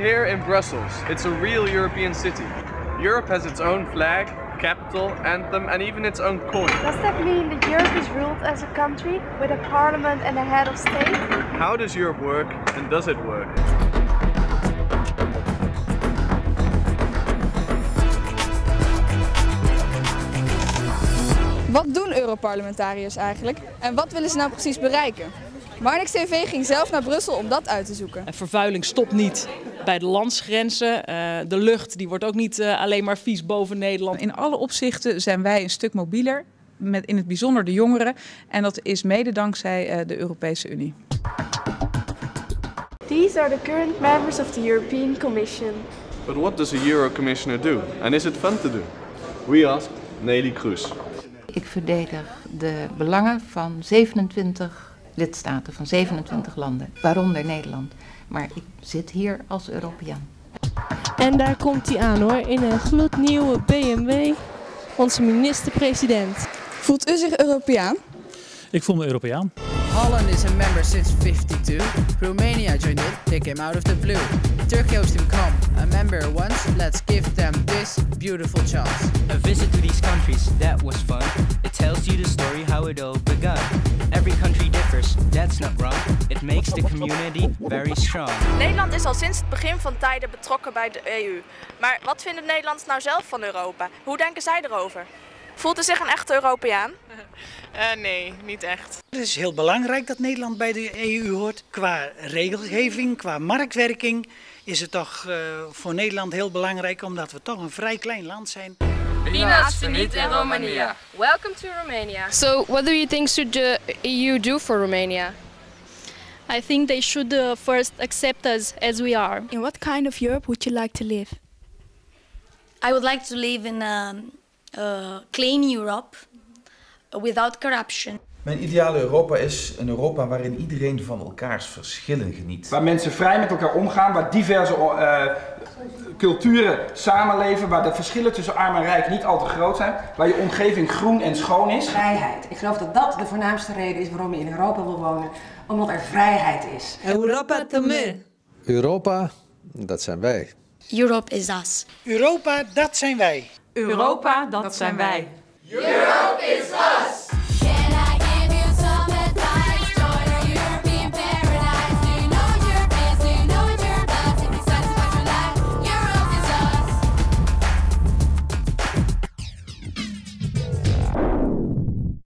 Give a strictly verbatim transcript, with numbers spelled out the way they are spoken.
here in Brussels. It's a real European city. Europe has its own flag, capital, anthem and even its own coin. Does that mean that Europe is ruled as a country with a parliament and a head of state? How does Europe work and does it work? Wat doen Europarlementariërs eigenlijk en wat willen ze nou precies bereiken? Marnix T V ging zelf naar Brussel om dat uit te zoeken. Vervuiling stopt niet bij de landsgrenzen. Uh, de lucht die wordt ook niet uh, alleen maar vies boven Nederland. In alle opzichten zijn wij een stuk mobieler, met in het bijzonder de jongeren. En dat is mede dankzij uh, de Europese Unie. These are the current members of the European Commission. But what does a Euro Commissioner do? And is it fun to do? We asked Nelly Kroes. Ik verdedig de belangen van zevenentwintig lidstaten, van zevenentwintig landen, waaronder Nederland. Maar ik zit hier als Europeaan. En daar komt hij aan hoor, in een gloednieuwe B M W, onze minister-president. Voelt u zich Europeaan? Ik voel me Europeaan. Holland is a member since fifty-two. Romania joined it, they came out of the blue. Turkey hosted to become a member once. Let's give them this beautiful chance. A visit to these countries, that was fun. It tells you the story how it all begun. Every country differs, that's not wrong. It makes the community very strong. Nederland is al sinds het begin van tijden betrokken bij de E U. Maar wat vinden Nederlanders nou zelf van Europa? Hoe denken zij erover? Voelt u zich een echte Europeaan? Uh, nee, niet echt. Het is heel belangrijk dat Nederland bij de E U hoort. Qua regelgeving, qua marktwerking is het toch uh, voor Nederland heel belangrijk, omdat we toch een vrij klein land zijn. Bine venit in Romania. Welcome to Romania. So, what do you think should the E U do for Romania? I think they should uh, first accept us as we are. In what kind of Europe would you like to live? I would like to live in a, a clean Europe without corruption. Mijn ideale Europa is een Europa waarin iedereen van elkaars verschillen geniet. Waar mensen vrij met elkaar omgaan, waar diverse uh, culturen samenleven, waar de verschillen tussen arm en rijk niet al te groot zijn, waar je omgeving groen en schoon is. Vrijheid. Ik geloof dat dat de voornaamste reden is waarom je in Europa wil wonen, omdat er vrijheid is. Europa también. Europa, dat zijn wij. Europe is us. Europa, dat zijn wij. Europa, dat zijn wij. Europe is us.